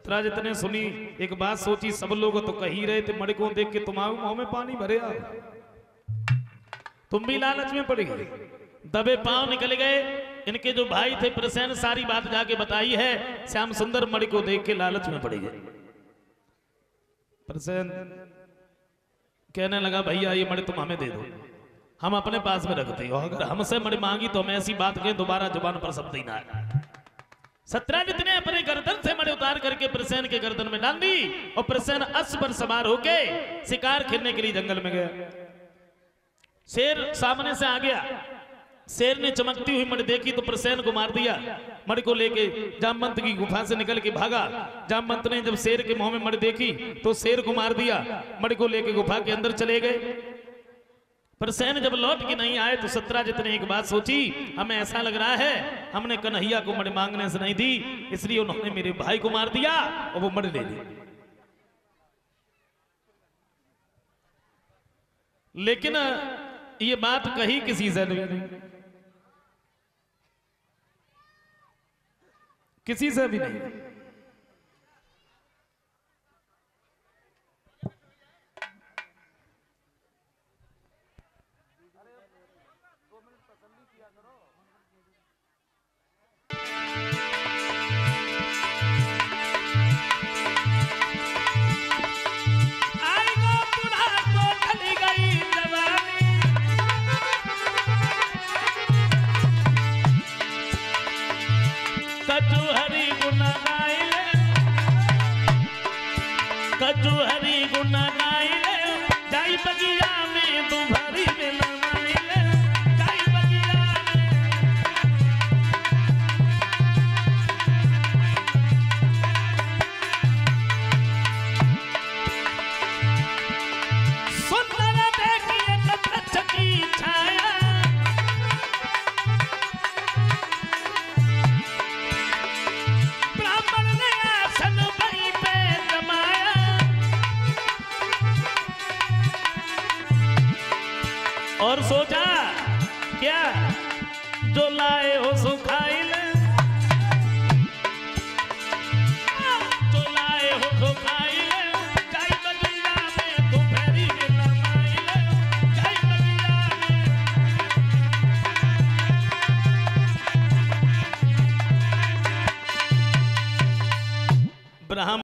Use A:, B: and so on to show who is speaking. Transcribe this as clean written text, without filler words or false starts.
A: सत्यराजित ने सुनी, एक बात सोची, सब लोग तो कही रहे थे, मणि को देख के तुम्हारे मुंह में पानी भरे आओ, तुम भी लालच में पड़ गए। दबे पांव निकल गए। इनके जो भाई थे प्रसेन सारी बात जाके बताई है। श्याम सुंदर मणि को देख के लालच में पड़ गए। प्रसेन कहने लगा भैया ये मणि तुम हमें दे दो, हम अपने पास में रखते हो, अगर हमसे मणि मांगी तो हम ऐसी बात कहें दोबारा जुबान पर शब्द ही ना आए। सत्यराजित ने अपने गर्दन से मणि उतार करके प्रसेन के गर्दन में डाल दी और प्रसेन अश्व पर सवार होके शिकार खेलने के लिए जंगल में गया। शेर सामने से आ गया। शेर ने चमकती हुई मणि देखी तो प्रसेन को मार दिया। मणि को लेके जामवंत की गुफा से निकल के भागा। जामवंत ने जब शेर के मुंह में मणि देखी तो शेर को मार दिया। मणि को लेके गुफा के अंदर चले गए। प्रसेन जब लौट के नहीं आए तो सत्यराजित ने एक बात सोची, हमें ऐसा लग रहा है हमने कन्हैया को मणि मांगने से नहीं दी, इसलिए उन्होंने मेरे भाई को मार दिया और वो मणि ले ली। लेकिन ये बात कही किसी से नहीं, किसी से भी नहीं।
B: कजू हरी गुना गाइले जाई बगिया में तू भरी में नमाइले जाई बगिया सुंदर देखिए कच्छ की छाया ब्राह्मण ने आसन वहीं पे जमाया और सोचा क्या जो लाए हो